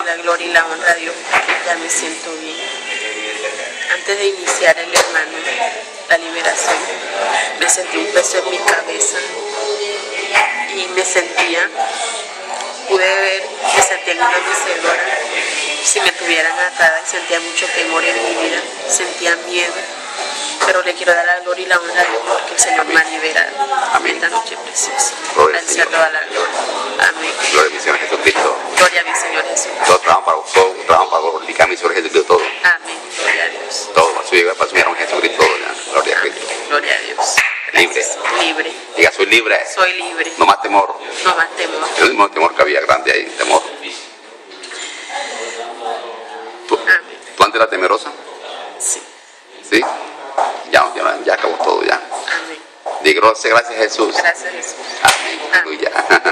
la gloria y la honra a Dios, porque ya me siento bien. Antes de iniciar el hermano, la liberación, me sentí un peso en mi cabeza y me sentía en una mecedora, si me tuvieran atada, y sentía mucho temor en mi vida, sentía miedo, pero le quiero dar la gloria y la honra a Dios porque el Señor me ha liberado. Amén. Esta noche preciosa. Gloria Al Señor toda la gloria. Amén. Gloria a mi Señor Jesucristo. Gloria a mi Señor Jesús. Todos trabajan para glorificar a mi Señor Jesucristo, todo. Amén. Gloria a Dios. Todo para su llegar, para su hermano Jesucristo, todo. Gloria a Amén. Cristo. Gloria a Dios. Libre. Libre. Diga, soy libre. Soy libre. No más temor. No más temor. El mismo temor que había grande ahí, temor. Amén. ¿Tú antes eras temerosa? Sí. ¿Sí? Ya acabó todo ya. Amén. Diga, gracias Jesús. Gracias Jesús. Amén. Aleluya.